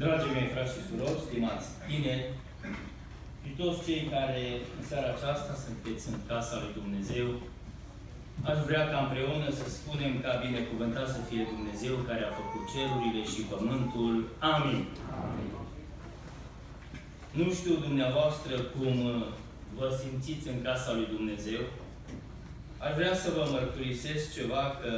Dragii mei frați și surori, stimați tineri, și toți cei care în seara aceasta sunteți în casa lui Dumnezeu, aș vrea ca împreună să spunem ca binecuvântat să fie Dumnezeu care a făcut cerurile și pământul. Amin. Amin. Nu știu dumneavoastră cum vă simțiți în casa lui Dumnezeu. Aș vrea să vă mărturisesc ceva, că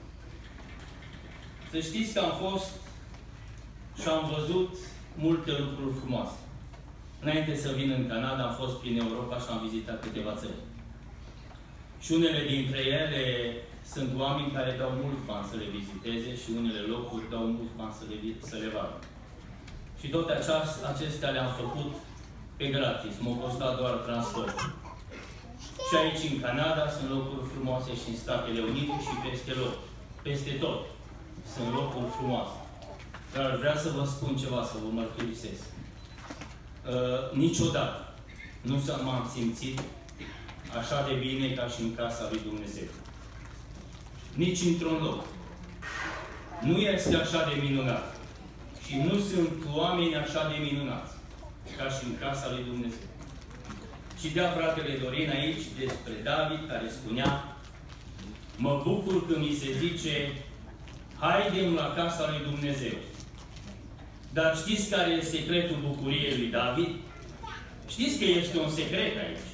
să știți că am fost și am văzut multe lucruri frumoase. Înainte să vin în Canada, am fost prin Europa și am vizitat câteva țări. Și unele dintre ele sunt oameni care dau mulți bani să le viziteze și unele locuri dau mulți bani să le vadă. Și toate acestea le-am făcut pe gratis. M-a costat doar transport. Și aici, în Canada, sunt locuri frumoase și în Statele Unite și peste tot. Sunt locuri frumoase. Dar vreau să vă spun ceva, să vă mărturisesc. Niciodată nu m-am simțit așa de bine ca și în casa lui Dumnezeu. Nici într-un loc. Nu este așa de minunat. Și nu sunt oameni așa de minunați ca și în casa lui Dumnezeu. Și dea fratele Dorin aici despre David, care spunea: mă bucur când mi se zice haidem la casa lui Dumnezeu. Dar știți care e secretul bucuriei lui David? Știți că este un secret aici.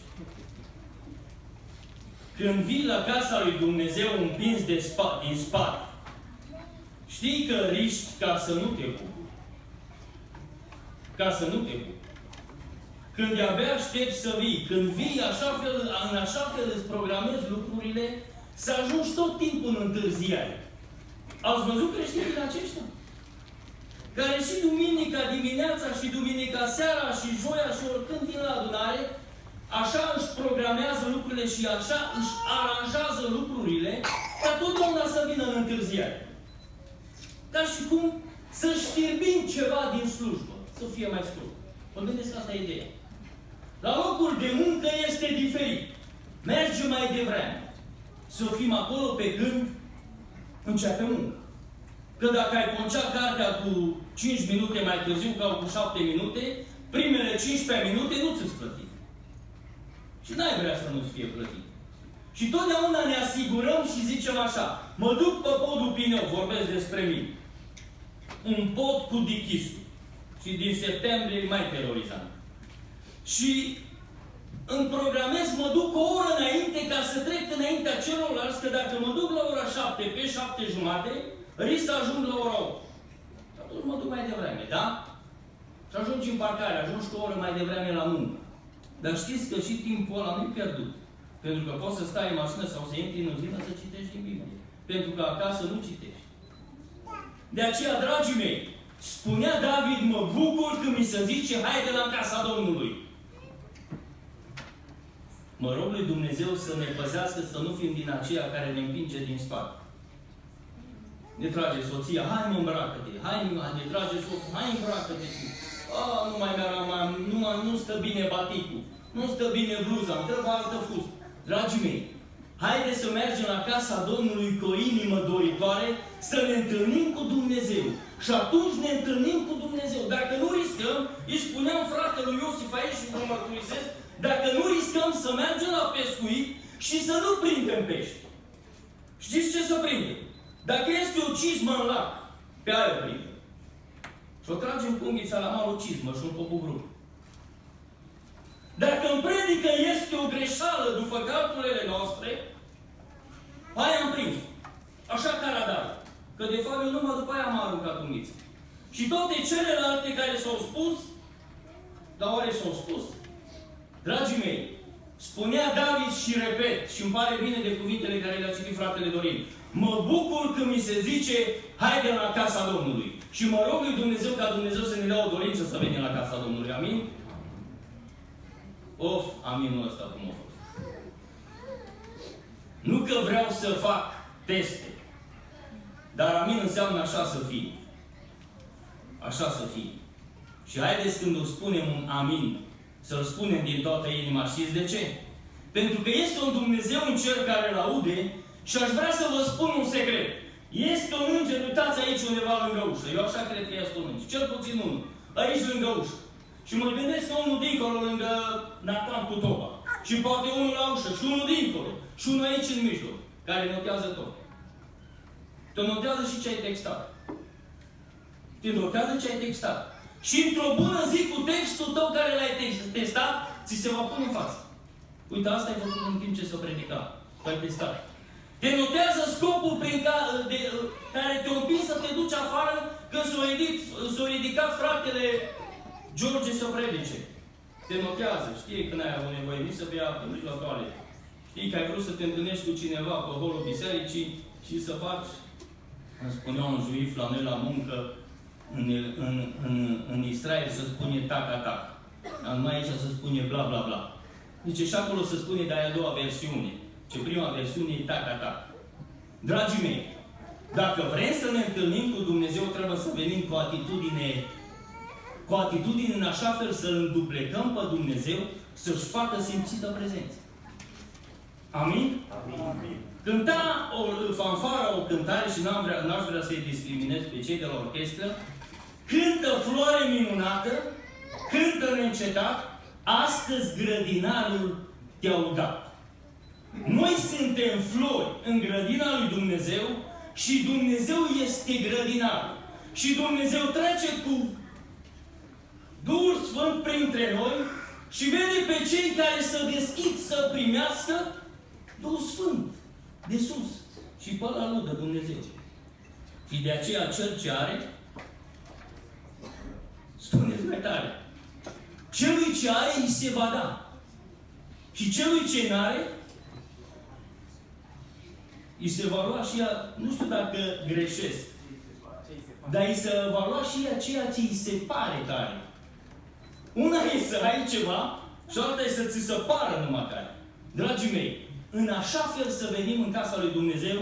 Când vii la casa lui Dumnezeu împins din spate, știi că riști ca să nu te bucuri. Ca să nu te bucuri. Când de-abia aștepți să vii, când vii în așa fel îți programezi lucrurile, să ajungi tot timpul în întârziere. Ați văzut creștinii aceștia? Care și duminica dimineața și duminica seara și joia și oricând vin la adunare, așa își programează lucrurile și așa își aranjează lucrurile, ca totdeauna să vină în întârziere. Ca și cum să știrbim ceva din slujbă, să fie mai scurt. Vă gândeți că asta e ideea. La locul de muncă este diferit. Merge mai devreme. Să fim acolo pe când începe muncă. Că dacă ai poncea cartea cu 5 minute mai târziu, ca cu 7 minute, primele 15 minute nu ți-s plătit. Și n-ai vrea să nu-ți fie plătit. Și totdeauna ne asigurăm și zicem așa: mă duc pe podul Pineu, vorbesc despre mine. Un pod cu dichisul. Și din septembrie e mai terorizant. Și îmi programez, mă duc o oră înainte ca să trec înaintea celorlalți, că dacă mă duc la ora 7, pe 7:30, risc să ajung la ora 8. Atunci mă duc mai devreme, da? Și ajungi în parcare, ajungi cu o oră mai devreme la muncă. Dar știți că și timpul ăla nu-i pierdut. Pentru că poți să stai în mașină sau să intri în uzină să citești din Biblie. Pentru că acasă nu citești. De aceea, dragii mei, spunea David: mă bucur când mi se zice haide la casa Domnului. Mă rog lui Dumnezeu să ne păzească să nu fim din aceia care ne împinge din spate. Ne trage soția: hai mă, îmbracă-te, ne trage soțul: hai îmbracă-te tu. Nu stă bine baticul, nu stă bine bluza, îmi trebuie altă fustă. Dragii mei, haideți să mergem la casa Domnului cu o inimă doritoare, să ne întâlnim cu Dumnezeu. Și atunci ne întâlnim cu Dumnezeu. Dacă nu riscăm, îi spuneam fratelui Iosif aici și vă mărturisesc, dacă nu riscăm să mergem la pescuit și să nu prindem pești. Știți ce să prindem? Dacă este o cizmă în lac, pe aia prindem. Și o tragem cu unghița la mare o cizmă și un popugrup. Dacă în predică este o greșeală după calculele noastre, aia am prins. Așa ca radar. Că de fapt eu numai după aia am aruncat unghița. Și toate celelalte care s-au spus, dar oare s-au spus? Dragii mei, spunea David și repet, și îmi pare bine de cuvintele care le-a citit fratele Dorin: mă bucur când mi se zice haide la casa Domnului. Și mă rog lui Dumnezeu ca Dumnezeu să ne dea o dorință să venim la casa Domnului. Amin? Of, aminul ăsta cum a fost. Nu că vreau să fac teste, dar amin înseamnă așa să fie. Așa să fie. Și haideți, când o spunem un amin, să-l spunem din toată inima. Știți de ce? Pentru că este un Dumnezeu în cer care îl aude. Și aș vrea să vă spun un secret. Este un înger, uitați aici aici undeva lângă ușă. Eu așa cred că e astunci. Cel puțin unul. Aici lângă ușă. Și mă gândesc că unul dincolo lângă Nathan cu toba. Și poate unul la ușă. Și unul dincolo. Și unul aici în mijloc. Care notează tot. Te notează și ce ai textat. Te notează ce ai textat. Și într-o bună zi cu textul tău care l-ai testat, ți se va pune în față. Uite, asta ai făcut în timp ce s-o predica. L-ai testat. Te notează scopul prin care te-a împins să te duci afară când s-a ridicat fratele George să predice. Te notează. Știi când ai avut nevoie nici să bea apă, nici la toaletă. Știi că ai vrut să te întâlnești cu cineva pe holul bisericii și să faci, îmi spunea un juif la noi la muncă, în Israel se spune tac-tac. Numai aici se spune bla bla bla. Deci și acolo se spune de aia a doua versiune. Ce prima versiune e tac-tac. Dragii mei, dacă vrem să ne întâlnim cu Dumnezeu, trebuie să venim cu atitudine în așa fel să îl duplecăm pe Dumnezeu, să-și facă simțită prezența. Amin? Amin. Cânta fanfara o cântare și n-aș vrea să-i discriminez pe cei de la orchestră. Cântă floare minunată, cântă neîncetat, astăzi grădinarul te-au dat. Noi suntem flori în grădina lui Dumnezeu și Dumnezeu este grădinarul. Și Dumnezeu trece cu Duhul Sfânt printre noi și vede pe cei care se deschid să primească Duhul Sfânt de sus. Și pe ăla lăudă Dumnezeu. Și de aceea cel ce are, spuneți mai tare, celui ce are îi se va da. Și celui ce n-are, îi se va lua și ea, nu știu dacă greșesc, dar îi se va lua și ea ceea ce îi se pare că are. Una e să ai ceva și alta e să ți se pară numai că are. Dragii mei, în așa fel să venim în casa lui Dumnezeu,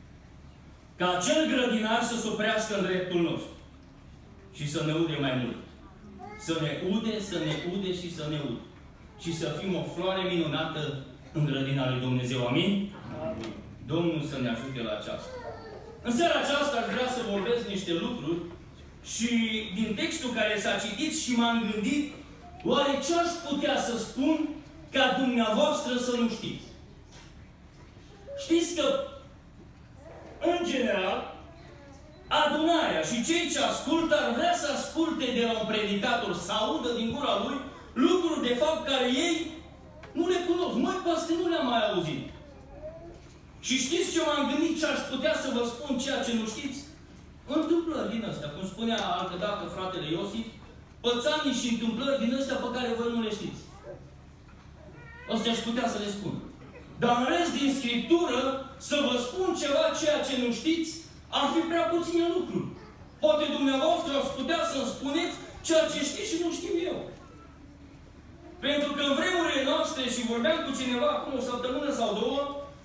ca acel grădinar să se oprească în dreptul nostru. Și să ne ude mai mult. Să ne ude, să ne ude și să ne ude. Și să fim o floare minunată în grădina lui Dumnezeu. Amin? Amin. Domnul să ne ajute la aceasta. În seara aceasta aș vrea să vorbesc niște lucruri și din textul care s-a citit și m-am gândit, oare ce aș putea să spun ca dumneavoastră să nu știți? Știți că, în general, adunarea și cei ce ascultă ar vrea să asculte de la un predicator, să audă din gura lui lucruri de fapt care ei nu le cunosc. Măi, poate nu le-am mai auzit. Și știți ce m-am gândit, ce aș putea să vă spun ceea ce nu știți? Întâmplări din astea, cum spunea altădată fratele Iosif, pățanii și întâmplări din astea pe care voi nu le știți. Astea aș putea să le spun. Dar în rest din Scriptură, să vă spun ceva, ceea ce nu știți, ar fi prea puține lucruri. Poate dumneavoastră ați putea să-mi spuneți ceea ce știți și nu știu eu. Pentru că în vremurile noastre, și vorbeam cu cineva acum o săptămână sau două,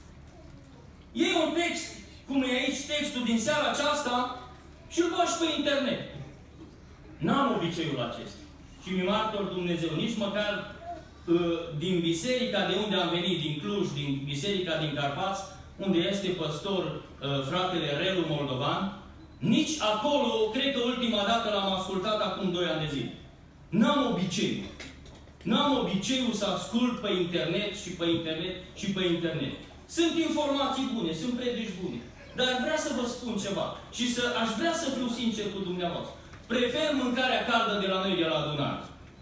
iei un text, cum e aici textul din seara aceasta, și îl bagi pe internet. N-am obiceiul acesta. Și mi martor Dumnezeu, nici măcar din biserica de unde am venit, din Cluj, din biserica din Carpați, unde este păstor fratele Relu Moldovan, nici acolo, cred că ultima dată l-am ascultat acum 2 ani de zile. N-am obiceiul. N-am obiceiul să ascult pe internet și pe internet și pe internet. Sunt informații bune, sunt predici bune. Dar vreau să vă spun ceva. Și aș vrea să fiu sincer cu dumneavoastră. Prefer mâncarea caldă de la noi, de la adunare.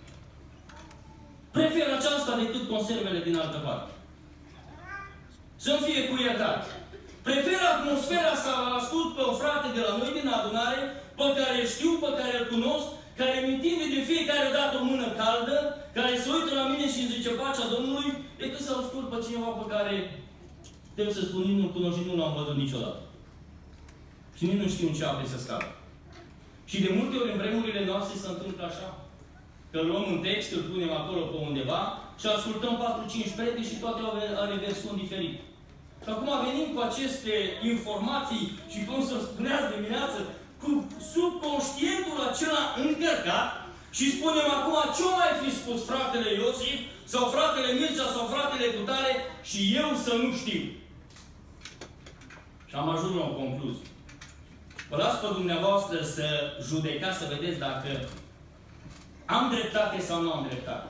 Prefer aceasta decât conservele din altă parte. Să-mi fie cu iertare. Prefer atmosfera să ascult pe o frate de la noi din adunare, pe care știu, pe care îl cunosc, care îmi întinde de fiecare dată o mână caldă, care se uită la mine și îmi zice pacea Domnului, decât să ascult pe cineva pe care, trebuie să spun, nici nu-l cunosc și nu l-am văzut niciodată. Și nici nu știu în ce ape să scapă. Și de multe ori în vremurile noastre se întâmplă așa. Că luăm un text, îl punem acolo pe undeva și ascultăm 4-5 predici și toate are versiuni diferite. Și acum venim cu aceste informații și cum să spuneați dimineață, cu subconștientul acela încărcat și spunem acum ce mai fi spus fratele Iosif sau fratele Mircea sau fratele Cutare și eu să nu știu. Și am ajuns la o concluzie. vă las pe dumneavoastră să judecați, să vedeți dacă am dreptate sau nu am dreptate.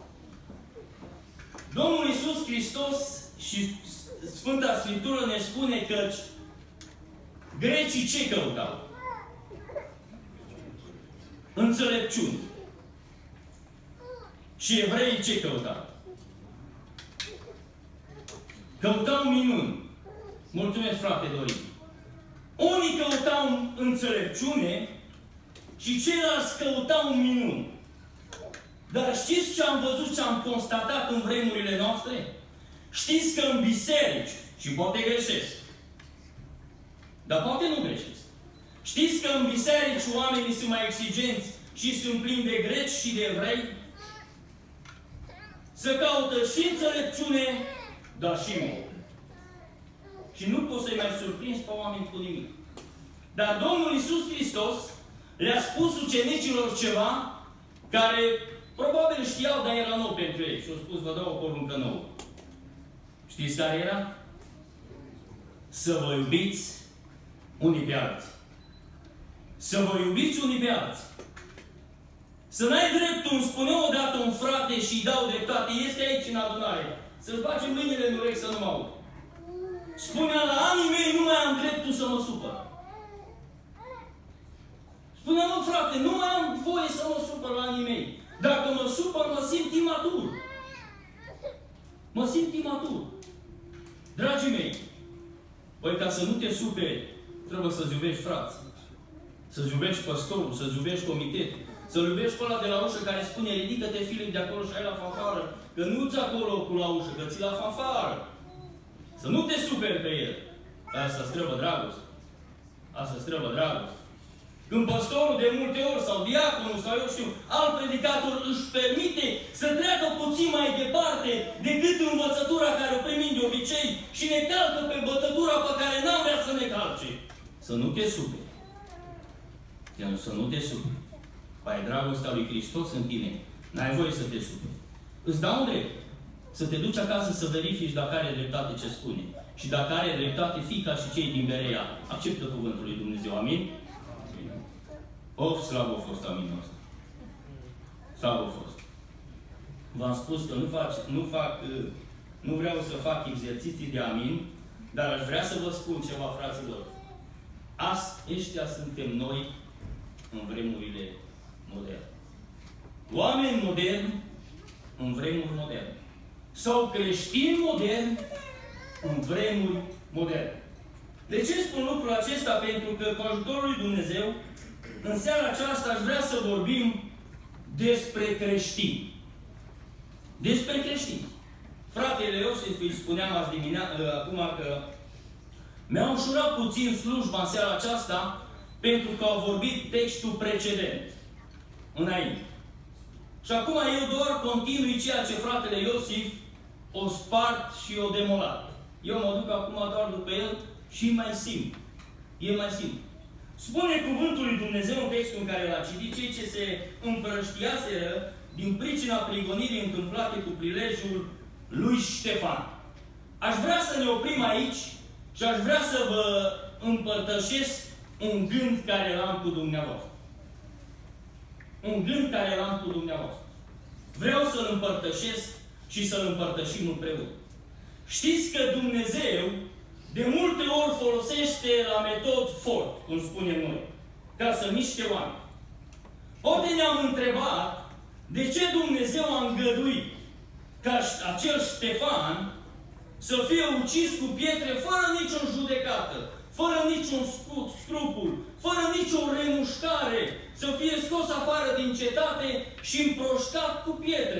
Domnul Iisus Hristos și Sfânta Scriptură ne spune că grecii ce căutau? Înțelepciune. Și evreii ce căutau? Căutau minuni. Mulțumesc, frate Dorin. Unii căutau înțelepciune și ceilalți căutau minuni. Dar știți ce am văzut, ce am constatat în vremurile noastre? Știți că în biserici, și poate greșesc, dar poate nu greșesc, știți că în biserici oamenii sunt mai exigenți și sunt plini de greci și de evrei? Să caută și înțelepciune, dar și minuni. Și nu poți să-i mai surprinzi pe oameni cu nimic. Dar Domnul Iisus Hristos le-a spus ucenicilor ceva care probabil știau, dar era nou pentru ei. Și au spus, vă dau o poruncă nouă. Știți care era? Să vă iubiți unii pe alții. Să vă iubiți unii pe alții. Să n-ai dreptul, îmi spunea odată un frate și îi dau dreptate, este aici în adunare, să-ți bagi mâinile în urechi să nu mă aud. Spunea, la anii mei nu mai am dreptul să mă supăr. Spunea, mă frate, nu mai am voie să mă supăr la anii mei. Dacă mă supăr, mă simt imatur. Mă simt imatur. Dragii mei, păi ca să nu te superi, trebuie să-ți iubești frații. Să-ți iubești păstorul, să-ți iubești comitetul. Să-l iubești pe ăla de la ușă care spune, ridică-te, Filip, de acolo și ai la fanfară. Că nu-ți acolo cu la ușă, că ți la fanfară. Să nu te superi pe el. Asta-ți trebuie dragoste. Asta-ți trebuie dragoste. Când păstorul de multe ori, sau diaconul, sau eu știu, alt predicator își permite să treacă puțin mai departe decât învățătura care o primim de obicei și ne calcă pe bătătura pe care n-am vrea să ne calce. Să nu te superi. Să nu te superi. Păi dragostea lui Hristos în tine. N-ai voie să te superi. Îți dau un drept. Să te duci acasă să verifici dacă are dreptate ce spune. Și dacă are dreptate, fii ca și cei din Berea. Acceptă cuvântul lui Dumnezeu. Amin? Of, slab a fost aminul ăsta. Slab a fost. V-am spus că nu vreau să fac exerciții de amin, dar aș vrea să vă spun ceva, fraților. Ăștia suntem noi în vremurile moderne. Oameni moderni în vremuri moderne. Sau creștini moderni în vremuri moderne. De ce spun lucrul acesta? Pentru că cu ajutorul lui Dumnezeu, în seara aceasta aș vrea să vorbim despre creștini. Despre creștini. Fratele Iosif îi spuneam acum că mi-a ușurat puțin slujba în seara aceasta pentru că au vorbit textul precedent. Înainte. Și acum eu doar continui ceea ce fratele Iosif o spart și o demolat. Eu mă duc acum doar după el și mai simplu. E mai simplu. Spune cuvântul lui Dumnezeu în textul în care l-a citit, cei ce se împrăștiaseră din pricina prigonirii întâmplate cu prilejul lui Ștefan. Aș vrea să ne oprim aici și aș vrea să vă împărtășesc un gând care l-am cu dumneavoastră. Un gând care l-am cu dumneavoastră. Vreau să-l împărtășesc și să-l împărtășim împreună. Știți că Dumnezeu de multe ori folosește la metod fort, cum spunem noi, ca să miște oameni. Poate ne-am întrebat de ce Dumnezeu a îngăduit ca acel Ștefan să fie ucis cu pietre fără nicio judecată, fără niciun scrupul, fără nicio remușcare, să fie scos afară din cetate și împroșcat cu pietre.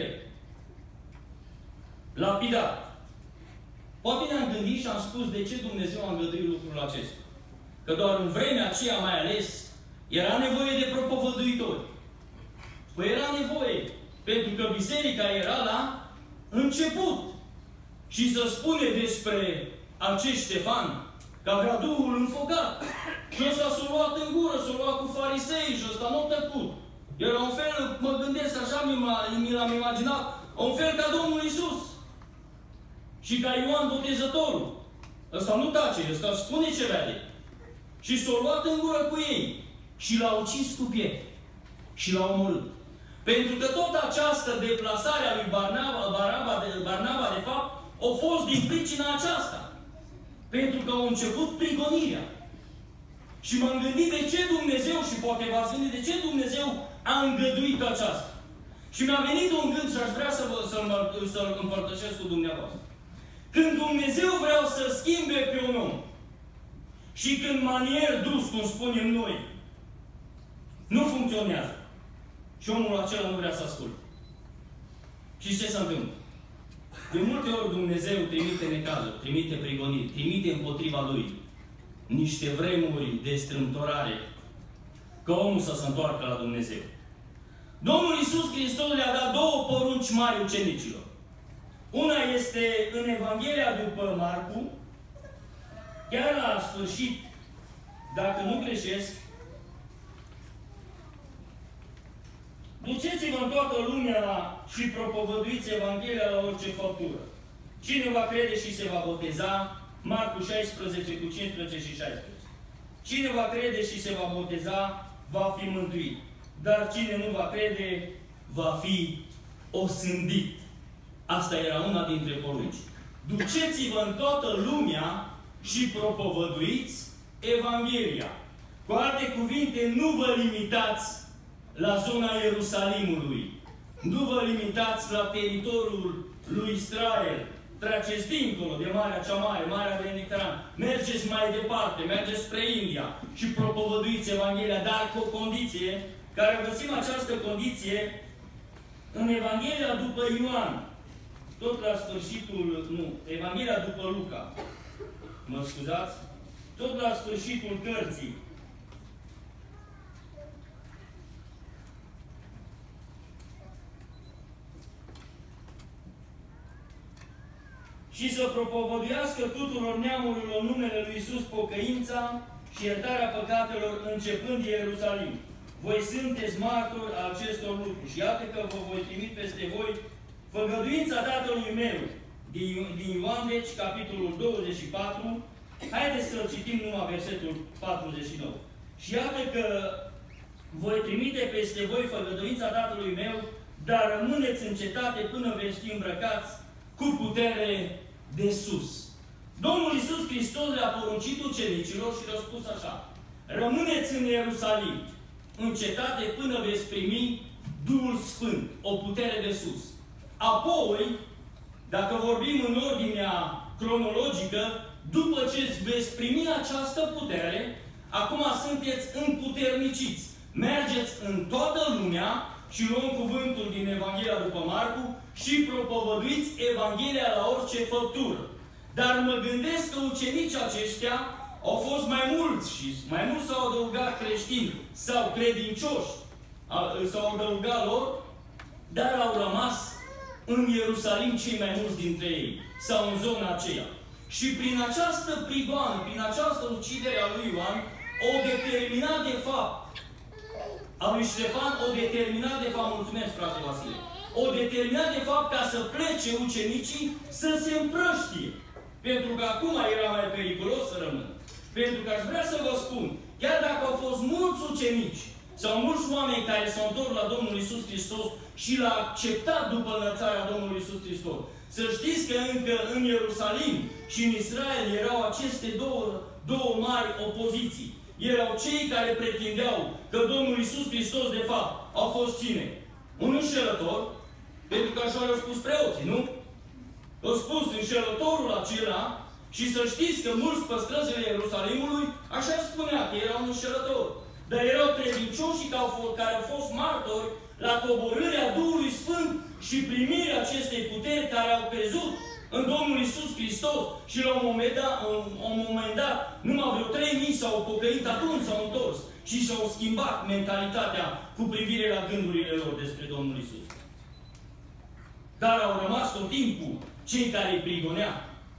Lapidat. Poate ne-am gândit și am spus de ce Dumnezeu a îngăduit lucrul acesta. Că doar în vremea aceea mai ales era nevoie de propovăduitori. Păi era nevoie. Pentru că biserica era la început. Și să spune despre acest Ștefan că avea Duhul înfocat. Și ăsta s-a luat în gură, s-a luat cu farisei și ăsta n-a tăcut. Era un fel, mă gândesc așa, mi l-am imaginat, un fel ca Domnul Iisus. Și ca Ioan Botezătorul. Ăsta nu tace, ăsta spune ce vede. Și s-au luat în gură cu ei. Și l-au ucis cu pietre. Și l-au omorât. Pentru că tot această deplasare a lui Barnaba, de fapt, a fost din pricina aceasta. Pentru că au început prigonirea. Și m-am gândit de ce Dumnezeu, și poate v-ați gândit de ce Dumnezeu a îngăduit aceasta. Și mi-a venit un gând și aș vrea să-l împărtășesc cu dumneavoastră. Când Dumnezeu vrea să schimbe pe un om și când manier dus, cum spunem noi, nu funcționează. Și omul acela nu vrea să asculte. Și ce se întâmplă? De multe ori Dumnezeu trimite necazuri, trimite prigoniri, trimite împotriva Lui niște vremuri de strâmtorare ca omul să se întoarcă la Dumnezeu. Domnul Iisus Hristos le-a dat două porunci mari ucenicilor. Una este în Evanghelia după Marcu, chiar la sfârșit, dacă nu greșesc, duceți-vă în toată lumea și propovăduiți Evanghelia la orice făptură. Cine va crede și se va boteza, Marcu 16 cu 15 și 16. Cine va crede și se va boteza, va fi mântuit. Dar cine nu va crede, va fi osândit. Asta era una dintre porunci. Duceți-vă în toată lumea și propovăduiți Evanghelia. Cu alte cuvinte, nu vă limitați la zona Ierusalimului. Nu vă limitați la teritoriul lui Israel. Treceți dincolo de Marea cea Mare, Marea Mediterană. Mergeți mai departe, mergeți spre India și propovăduiți Evanghelia, dar cu o condiție, care găsim această condiție în Evanghelia după Ioan. Tot la sfârșitul, Evanghelia după Luca. Mă scuzați? Tot la sfârșitul cărții. Și să propovăduiască tuturor neamurilor numele lui Iisus pocăința și iertarea păcatelor începând de Ierusalim. Voi sunteți martori a acestor lucruri. Și iată că vă voi trimite peste voi făgăduința Tatălui meu. Din Ioan, deci, capitolul 24. Haideți să-l citim numai versetul 49. Și iată că voi trimite peste voi făgăduința Tatălui meu, dar rămâneți în cetate până veți fi îmbrăcați cu putere de sus. Domnul Iisus Hristos le-a poruncit ucenicilor și le-a spus așa: rămâneți în Ierusalim, în cetate, până veți primi Duhul Sfânt, o putere de sus. Apoi, dacă vorbim în ordinea cronologică, după ce veți primi această putere, acum sunteți împuterniciți. Mergeți în toată lumea și luăm cuvântul din Evanghelia după Marcu și propovăduiți Evanghelia la orice făptură. Dar mă gândesc că ucenicii aceștia au fost mai mulți și mai mult s-au adăugat creștini sau credincioși, s-au adăugat lor, dar au rămas în Ierusalim cei mai mulți dintre ei, sau în zona aceea. Și prin această prigoană, prin această ucidere a lui Ioan, o determinat de fapt, a lui Ștefan, o determinat de fapt, mulțumesc frate Vasile, o determinat de fapt ca să plece ucenicii să se împrăștie. Pentru că acum era mai periculos să rămână. Pentru că aș vrea să vă spun, chiar dacă au fost mulți ucenici sau mulți oameni care s-au întors la Domnul Iisus Hristos și l-au acceptat după înălțarea Domnului Iisus Hristos, să știți că încă în Ierusalim și în Israel erau aceste două mari opoziții. Erau cei care pretindeau că Domnul Iisus Hristos, de fapt, au fost cine? Un înșelător, pentru că așa le-au spus preoții, nu? Au spus înșelătorul acela și să știți că mulți pe străzile Ierusalimului așa spunea că era un înșelător. Dar erau credincioși care au fost martori la coborârea Duhului Sfânt și primirea acestei puteri, care au crezut în Domnul Iisus Hristos și la un moment dat numai vreo 3.000 s-au pocăit, atunci s-au întors și și-au schimbat mentalitatea cu privire la gândurile lor despre Domnul Iisus. Dar au rămas tot timpul cei care îi prigonea.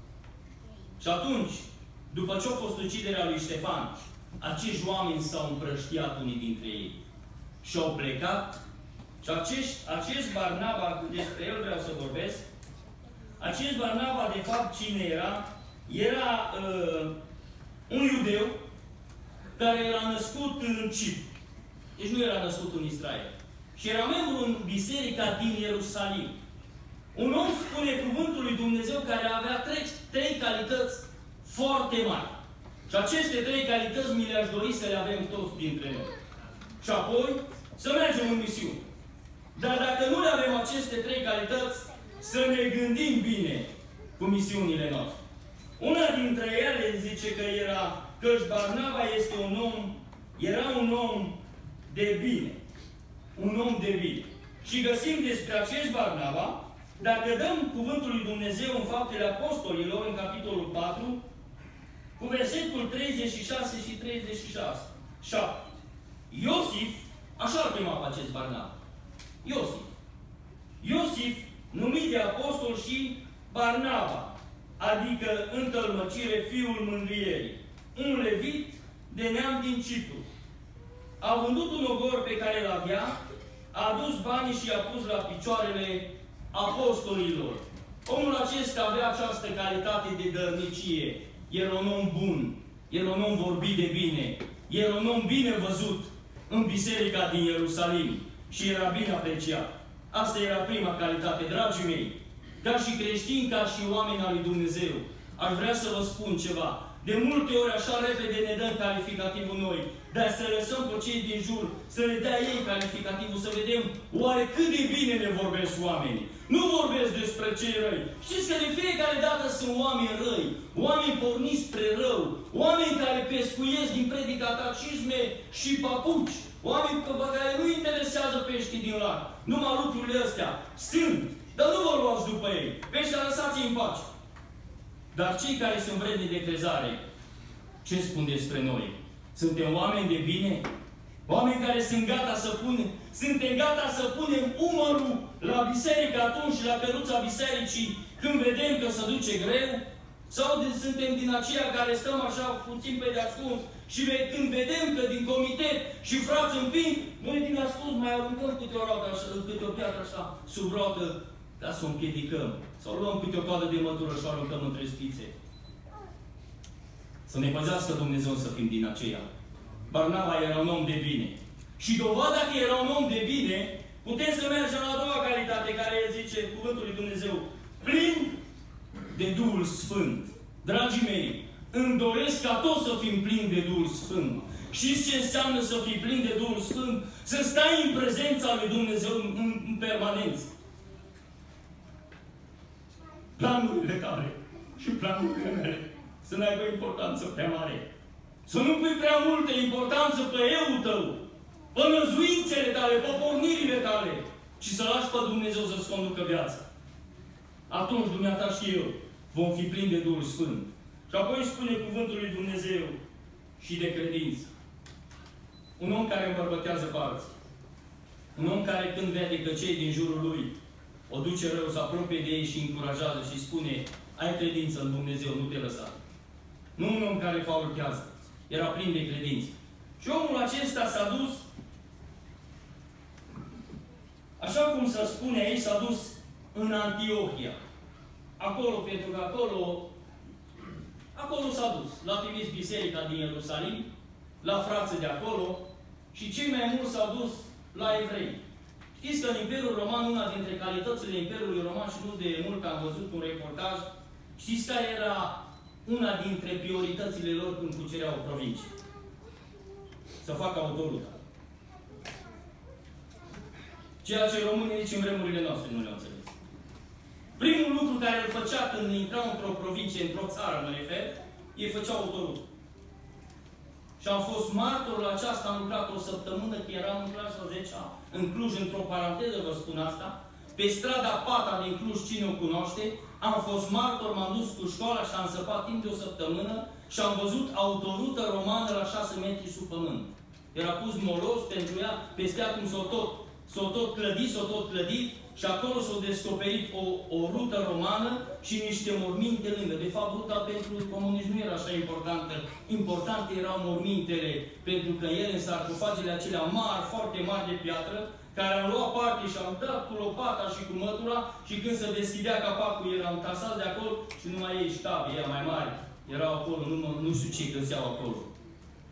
Și atunci, după ce a fost uciderea lui Ștefan, acești oameni s-au împrăștiat unii dintre ei și au plecat. Și acest Barnaba, despre el vreau să vorbesc, acest Barnaba, de fapt, cine era? Era un iudeu care era născut în Cipru. Deci nu era născut în Israel. Și era membru în biserica din Ierusalim. Un om, spune cuvântul lui Dumnezeu, care avea trei calități foarte mari. Și aceste trei calități mi le-aș dori să le avem toți dintre noi. Și apoi să mergem în misiune. Dar dacă nu le avem aceste trei calități, să ne gândim bine cu misiunile noastre. Una dintre ele zice că Barnaba este era un om de bine. Un om de bine. Și găsim despre acest Barnaba, dacă dăm cuvântul lui Dumnezeu în Faptele Apostolilor, în capitolul 4, cu versetul 36 și 36. 7. Iosif, așa îl chema pe acest Barnaba. Iosif, numit de apostol și Barnaba, adică în tălmăcire fiul mângâierii, un levit de neam din Cipru. A vândut un ogor pe care îl avea, a adus banii și i-a pus la picioarele apostolilor. Omul acesta avea această calitate de dărnicie. Era un om bun, era un om vorbit de bine, era un om bine văzut în biserica din Ierusalim și era bine apreciat. Asta era prima calitate, dragii mei. Ca și creștini, ca și oameni al lui Dumnezeu, aș vrea să vă spun ceva. De multe ori așa repede ne dăm calificativul noi, dar să lăsăm pe cei din jur, să le dea ei calificativul, să vedem oare cât de bine ne vorbesc oamenii. Nu vorbesc despre cei răi. Știți că de fiecare dată sunt oameni răi, oameni porniți spre rău, oameni care pescuiesc din predicatacisme și papuci, oameni pe care nu interesează peștii din lac. Numai lucrurile astea sunt, dar nu vă luați după ei. Peștia lăsați-i în pace. Dar cei care sunt vredni de crezare, ce spun despre noi? Suntem oameni de bine? Oameni care suntem gata să punem umărul la biserică atunci, la căruța bisericii, când vedem că se duce greu? Sau suntem din aceia care stăm așa puțin pe deascuns și când vedem că din comitet și frați împing, noi din ascuns mai aruncăm câte o piatră așa sub roată ca să o împiedicăm. Sau luăm câte o coadă de mătură și o aruncăm între spițe. Să ne păzească Dumnezeu să fim din aceia. Barnaba era un om de bine. Și dovada că era un om de bine, putem să mergem la a doua calitate, care zice cuvântul lui Dumnezeu. Plin de Duhul Sfânt. Dragii mei, îmi doresc ca toți să fim plini de Duhul Sfânt. Știți ce înseamnă să fii plin de Duhul Sfânt? Să stai în prezența lui Dumnezeu în permanență. Planurile tale și planurile mele să nu aibă importanță prea mare. Să nu pui prea multă importanță pe eu-ul tău, pe năzuințele tale, pe pornirile tale, ci să lași pe Dumnezeu să-ți conducă viața. Atunci, dumneata și eu, vom fi plini de Duhul Sfânt. Și apoi spune cuvântul lui Dumnezeu și de credință. Un om care îmbărbătează parții. Un om care când vede că cei din jurul lui o duce rău, se apropie de ei și încurajează și spune: ai credință în Dumnezeu, nu te lăsa. Nu un om care faultează. Era plin de credință. Și omul acesta s-a dus, așa cum se spune aici, s-a dus în Antiohia. Acolo, pentru că acolo s-a dus. L-a trimis biserica din Ierusalim, la frații de acolo, și cei mai mulți s-au dus la evrei. Știți că în Imperiul Roman, una dintre calitățile Imperiului Roman, și nu de mult am văzut un reportaj, știți care era una dintre prioritățile lor când cucereau o provincie? Să facă autoruta. Ceea ce românii nici în vremurile noastre nu le-au înțeles. Primul lucru care îl făcea când intrau într-o provincie, într-o țară, mă refer, ei făceau autoruta. Și am fost martor la aceasta, am lucrat o săptămână, că eram în clasa 10-a, în Cluj, într-o paranteză vă spun asta, pe strada Pata din Cluj, cine o cunoaște, am fost martor, m-am dus cu școala și am săpat timp de o săptămână și am văzut autorută romană la 6 metri sub pământ. Era pus molos pentru ea, peste ea cum s-o tot clădit și acolo s-a descoperit o rută romană și niște morminte lângă. De fapt, ruta pentru comuniști nu era așa importantă. Importante erau mormintele, pentru că ele în sarcofagele acelea mari, foarte mari de piatră, care am luat parte și am dat cu lopata și cu mătura și când se deschidea capacul, erau tasați de acolo și numai ei ștabi, ea mai mari, erau acolo, nu știu ce găseau acolo.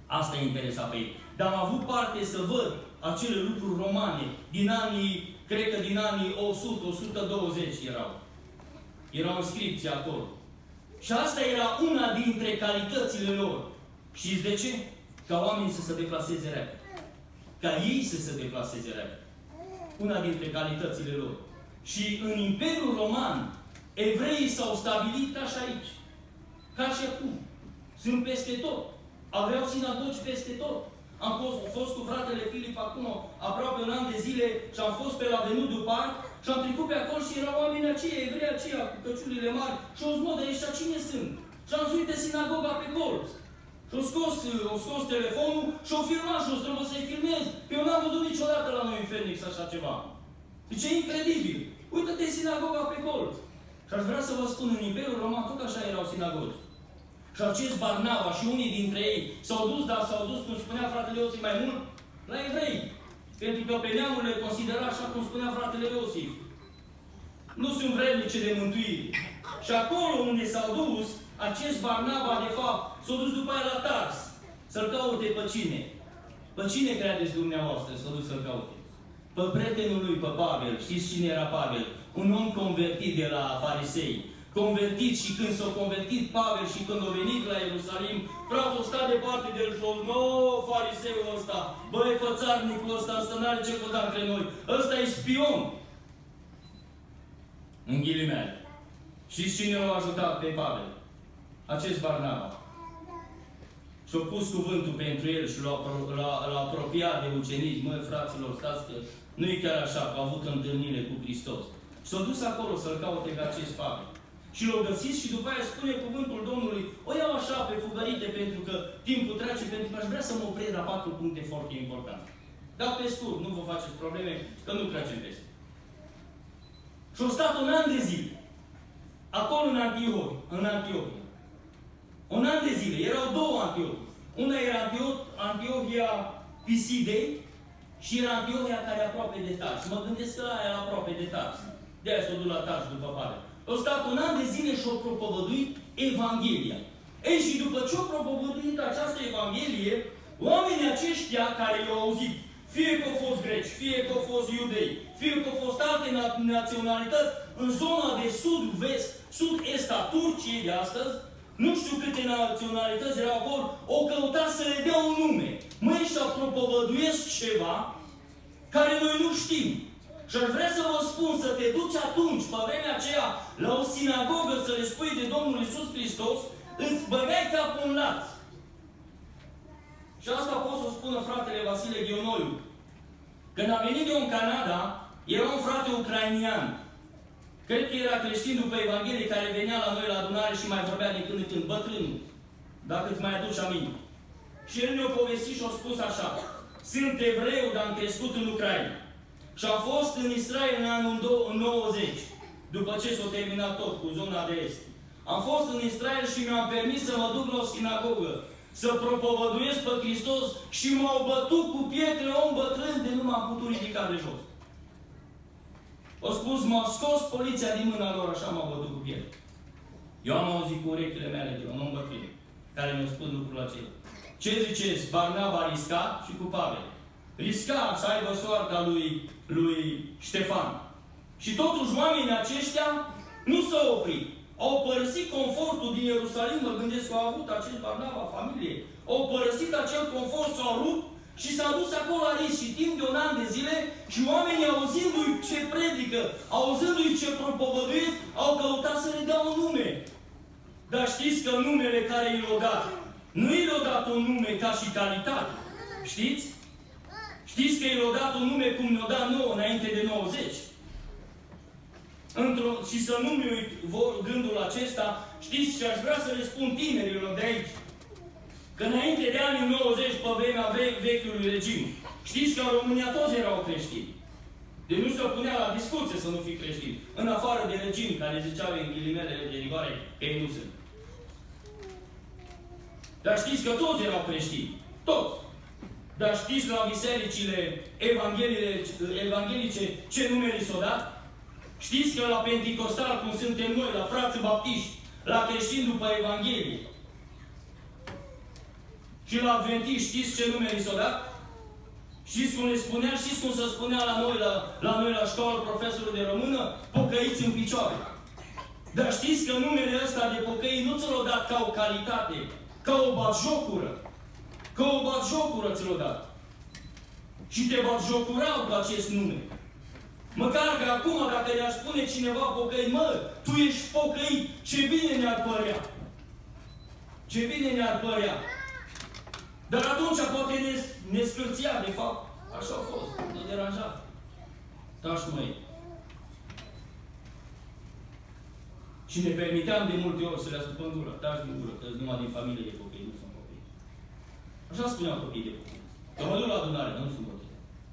Asta interesa pe ei. Dar am avut parte să văd acele lucruri romane din anii, cred că din anii 100-120 erau. Erau inscripții acolo. Și asta era una dintre calitățile lor. Știți de ce? Ca oamenii să se deplaseze repede. Ca ei să se deplaseze repede. Una dintre calitățile lor. Și în Imperiul Roman, evreii s-au stabilit ca și aici. Ca și acum. Sunt peste tot. Aveau sinagogi peste tot. Am fost cu fratele Filip acum aproape un an de zile și am fost pe la Venut du Parc și am trecut pe acolo și erau oamenii aceia, evrei aceia, cu căciulile mari și au zis, mă, dar ăștia cine sunt? Și am zis, uite, sinagoga pe colț. Și au scos telefonul și au filmat și trebuie să-i filmez. Eu n-am văzut niciodată la noi în Phoenix așa ceva. Deci e incredibil. Uită-te sinagoga pe colț. Și aș vrea să vă spun, în Imperiul Roman tot așa erau sinagogi. Și acest Barnaba și unii dintre ei s-au dus, dar s-au dus, cum spunea fratele Iosif mai mult, la evrei. Pentru că pe neamul le considera așa cum spunea fratele Iosif. Nu sunt vrednice de mântuire. Și acolo unde s-au dus, acest Barnaba, de fapt, s-au dus după aia la Tars. Să-l caute pe cine? Pe cine credeți dumneavoastră s-au dus să-l caute? Pe prietenul lui, pe Pavel. Știți cine era Pavel? Un om convertit de la farisei. Convertit și când s-a convertit Pavel și când a venit la Ierusalim, vreau să sta departe de el și nu, fariseul ăsta, băi, fățarnicul ăsta n-are ce căuta între noi. Ăsta e spion. În ghilimele. Și cine l-a ajutat pe Pavel? Acest Barnaba. Și-a pus cuvântul pentru el și l-a apropiat de ucenici. Măi, fraților, stați că nu e chiar așa, că a avut întâlnire cu Hristos. Și s-a dus acolo să-l caute pe acest Pavel. Și l-au găsit și după aia spune cuvântul Domnului, o iau așa pe fugărite pentru că timpul trece, pentru că aș vrea să mă opresc la 4 puncte foarte importante. Dar pe scurt, nu vă faceți probleme, că nu trecem peste. Și au stat un an de zile. Acolo în Antiohia. Un an de zile. Erau două Antiohii. Una era Antiohia Pisidei și era Antiohia care e aproape de Tars. Mă gândesc că aia era aproape de Tars. De-aia s-o duc la Tars după Pavel. Au stat un an de zile și au propovăduit Evanghelia. Ei, și după ce au propovăduit această Evanghelie, oamenii aceștia care i-au auzit, fie că au fost greci, fie că au fost iudei, fie că au fost alte naționalități, în zona de sud-vest, sud-est a Turciei de astăzi, nu știu câte naționalități erau acolo, au căutat să le dea un nume. Măi, ăștia propovăduiesc ceva care noi nu știm. Și aș vrea să vă spun, să te duci atunci, pe vremea aceea, la o sinagogă să le spui de Domnul Iisus Hristos, îți băgai capul în laț. Și asta pot să spună fratele Vasile Ghionoiu. Când a venit eu în Canada, era un frate ucrainian. Cred că era creștin după Evanghelie, care venea la noi la adunare și mai vorbea de când în când, bătrânul, dacă îți mai aduci aminte. Și el ne-a povestit și a spus așa, sunt evreu, dar am crescut în Ucraina. Și am fost în Israel în anul 90, după ce s-a terminat tot cu zona de est. Am fost în Israel și mi-am permis să mă duc la o sinagogă, să propovăduiesc pe Hristos și m-au bătut cu pietre om bătrân de nu m-am putut ridica de jos. Au spus, m-a scos poliția din mâna lor, așa m-au bătut cu pietre. Eu am auzit cu urechile mele de un om bătrân, care mi-a spus lucrul acela. Ce ziceți? Barnaba risca și cu Pavel. Risca să aibă soarta lui Ștefan. Și totuși oamenii aceștia nu s-au oprit. Au părăsit confortul din Ierusalim, mă gândesc că au avut acel Barnaba, familie. Au părăsit acel confort, s-au rupt și s-au dus acolo la risc. Și timp de un an de zile și oamenii auzindu-i ce predică, auzindu-i ce propovăduiesc, au căutat să le dea un nume. Dar știți că numele care i l-au dat, nu i l-au dat un nume ca și calitate. Știți? Știți că i l-au dat un nume cum ne-o dat nouă înainte de 90? Și să nu-mi uit gândul acesta, știți, și aș vrea să le spun tinerilor de aici, că înainte de anii 90, pe vremea vechiului regim, știți că în România toți erau creștini. Deci nu se punea la discuție să nu fii creștin. În afară de regim, care ziceau în ghilimelele de rigoare că ei nu sunt. Dar știți că toți erau creștini. Toți. Dar știți la bisericile evanghelice ce nume li s-o dat? Știți că la Penticostal, cum suntem noi, la frații baptiști, la creștini după Evanghelie, Și la adventiști, știți ce nume li s-a dat? Știți cum le spunea? Știți cum se spunea la noi la școală profesorul de română? Pocăiți în picioare. Dar știți că numele ăsta de pocăi nu ți l-a dat ca o calitate, ca o batjocură. Ca o batjocură ți l-a dat. Și te batjocurau cu acest nume. Măcar că acum, dacă ne-ar spune cineva pocăit, mă, tu ești pocăit, ce bine ne-ar părea. Ce bine ne-ar părea. Dar atunci poate ne scârția, de fapt. Așa a fost, ne deranja. Taci, măi. Și ne permiteam de multe ori să le ascultăm gură. Taci din gură, că numai din familie e pocăi, nu sunt pocăi. Așa spuneau copiii de pocăi. Că mă duc la adunare, nu sunt pocăi.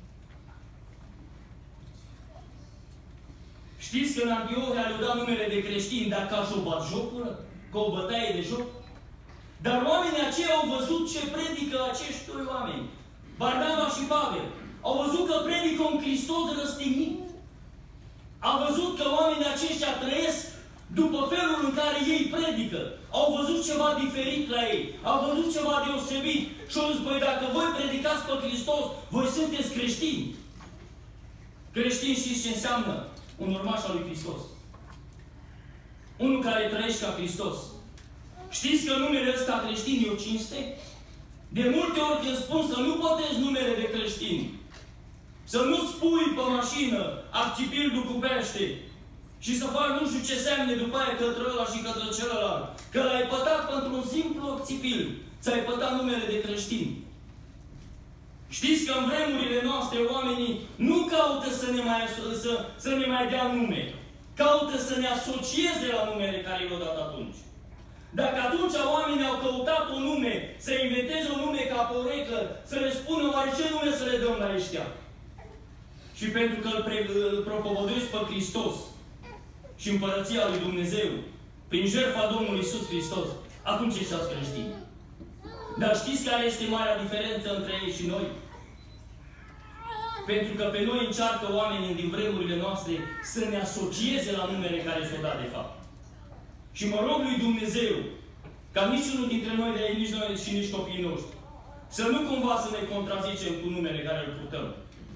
Știți că în Antiohia le-au dat numele de creștini, dar ca și o batjocură? Ca o bătaie de joc? Dar oamenii aceia au văzut ce predică acești doi oameni, Barnaba și Pavel. Au văzut că predică un Hristos răstignit. Au văzut că oamenii aceștia trăiesc după felul în care ei predică. Au văzut ceva diferit la ei. Au văzut ceva deosebit. Și au zis, băi, dacă voi predicați pe Hristos, voi sunteți creștini. Creștini știți ce înseamnă? Un urmaș al lui Hristos. Unul care trăiește ca Hristos. Știți că numele ăsta creștin e o cinste? De multe ori când spun să nu botezi numele de creștin, să nu spui pe mașină accipildu cu pește și să faci nu știu ce semne după aia către ăla și către celălalt, că l-ai pătat pentru un simplu accipil, ți-ai pătat numele de creștin. Știți că în vremurile noastre oamenii nu caută să ne mai dea nume, caută să ne asocieze la numele care i-l-au dat atunci. Dacă atunci oamenii au căutat un nume, să inventeze un nume ca poreclă, să le spună oare ce nume să le dăm la ăștia. Și pentru că îl propovăduiesc pe Hristos și împărăția lui Dumnezeu, prin jertfa Domnului Iisus Hristos, atunci ăștia-s creștini. Dar știți care este marea diferență între ei și noi? Pentru că pe noi încearcă oamenii din vremurile noastre să ne asocieze la numele care s-o dat de fapt. Și mă rog lui Dumnezeu, ca niciunul dintre noi de aici, nici noi și nici copiii noștri, să nu cumva să ne contrazicem cu numele care îl purtăm.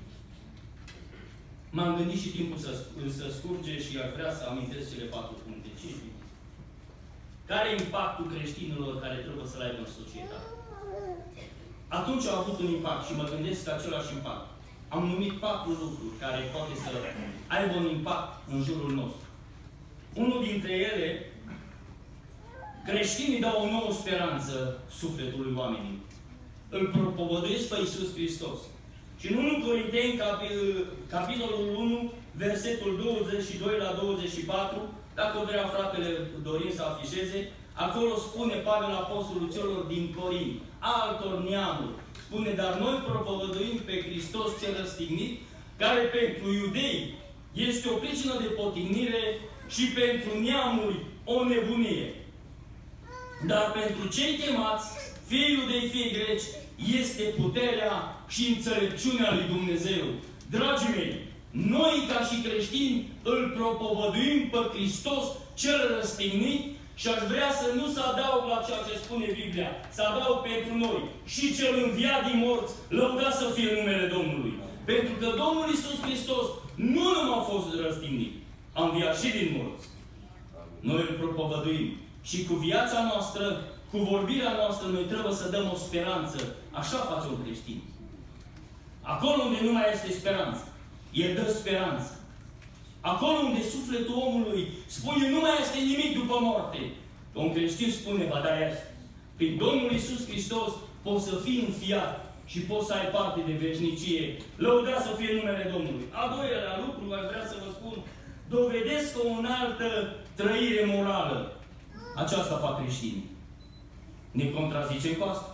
M-am gândit și timpul să scurge și aș vrea să amintesc cele 4 puncte. Care e impactul creștinilor care trebuie să-l aibă în societate? Atunci au avut un impact și mă gândesc că același impact. Am numit 4 lucruri care poate să aibă un impact în jurul nostru. Unul dintre ele, creștinii dau o nouă speranță sufletului oamenilor. Îl propovăduiesc pe Iisus Hristos. Și în 1 Corinteni, capitolul 1, versetul 22 la 24, dacă vrea fratele Dorin să afișeze, acolo spune Pavel Apostolul celor din Corint, altor neamuri, spune, dar noi propovăduim pe Hristos cel răstignit, care pentru iudei este o pricină de potignire și pentru neamuri o nebunie. Dar pentru cei chemați, fie iudei, fie greci, este puterea și înțelepciunea lui Dumnezeu. Dragii mei, noi ca și creștini îl propovăduim pe Hristos cel răstignit și aș vrea să nu se adaug la ceea ce spune Biblia, să adaug pentru noi și cel înviat din morți, lăudat să fie numele Domnului. Pentru că Domnul Iisus Hristos nu numai a fost răstignit, a înviat și din morți. Noi îl propovăduim și cu viața noastră, cu vorbirea noastră, noi trebuie să dăm o speranță. Așa face un creștin. Acolo unde nu mai este speranță, El dă speranță. Acolo unde sufletul omului spune nu mai este nimic după moarte, un creștin spune, ba da, este. Prin Domnul Iisus Hristos poți să fii înfiat și poți să ai parte de veșnicie. Lăudat să fie numele Domnului. A doilea lucru, aș vrea să vă spun, dovedesc o înaltă trăire morală. Aceasta fac creștinii. Ne contrazicem cu asta.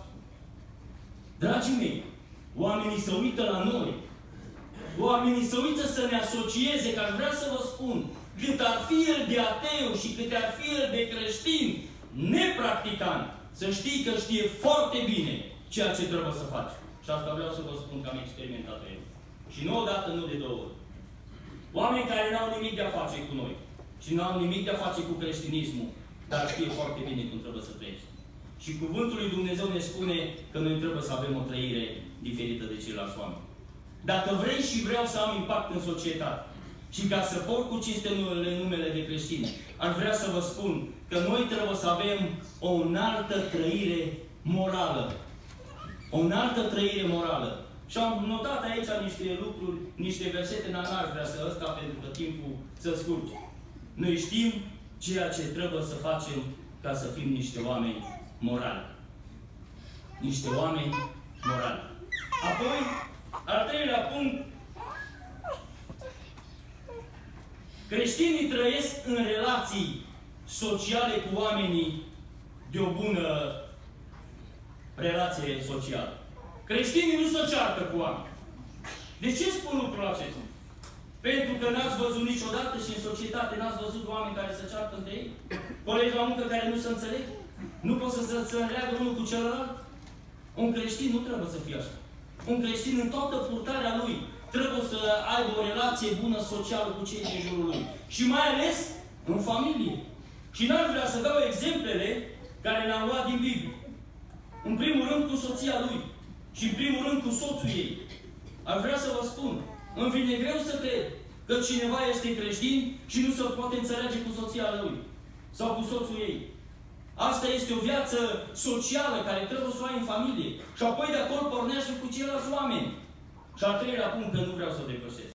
Dragii mei, oamenii se uită la noi. Oamenii se uită să ne asocieze, că aș vrea să vă spun, cât ar fi el de ateu și cât ar fi el de creștin, nepracticant, să știi că știe foarte bine ceea ce trebuie să faci. Și asta vreau să vă spun că am experimentat pe el. Și nu odată, nu de 2 ori. Oameni care n-au nimic de a face cu noi și n-au nimic de a face cu creștinismul, dar știe foarte bine cum trebuie să trăiești. Și cuvântul lui Dumnezeu ne spune că noi trebuie să avem o trăire diferită de ceilalți oameni. Dacă vrei și vreau să am impact în societate și ca să port cu cinste numele de creștini, aș vrea să vă spun că noi trebuie să avem o înaltă trăire morală. O înaltă trăire morală. Și am notat aici niște lucruri, niște versete, n-ar vrea să ăsta, pentru că timpul să scurge. Noi știm ceea ce trebuie să facem ca să fim niște oameni morali. Niște oameni morali. Apoi, al treilea punct, creștinii trăiesc în relații sociale cu oamenii de o bună relație socială. Creștinii nu se ceartă cu oameni. De ce spun lucrul acesta? Pentru că n-ați văzut niciodată și în societate n-ați văzut oameni care se ceartă între ei? Colegi la muncă care nu se înțeleg? Nu pot să se înleagă unul cu celălalt? Un creștin nu trebuie să fie așa. Un creștin în toată purtarea lui trebuie să aibă o relație bună socială cu cei din jurul lui. Și mai ales în familie. Și n-ar vrea să dau exemplele care le-am luat din Biblie. În primul rând cu soția lui. Și în primul rând cu soțul ei. Ar vrea să vă spun, îmi vine greu să cred că cineva este creștin și nu se poate înțelege cu soția lui. Sau cu soțul ei. Asta este o viață socială care trebuie să o ai în familie. Și apoi de acolo pornește cu ceilalți oameni. Și al treilea punct, că nu vreau să o depășesc.